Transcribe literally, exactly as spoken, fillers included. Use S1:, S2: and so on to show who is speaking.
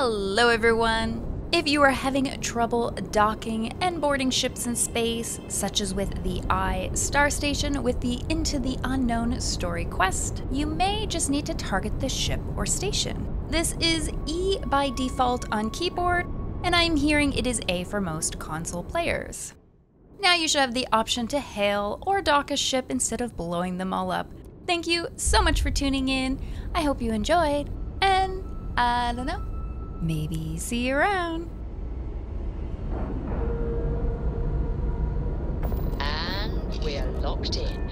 S1: Hello everyone! If you are having trouble docking and boarding ships in space, such as with the I Star Station with the Into the Unknown story quest, you may just need to target the ship or station. This is E by default on keyboard, and I'm hearing it is A for most console players. Now you should have the option to hail or dock a ship instead of blowing them all up. Thank you so much for tuning in. I hope you enjoyed, and I don't know, maybe see you around.
S2: And we're locked in.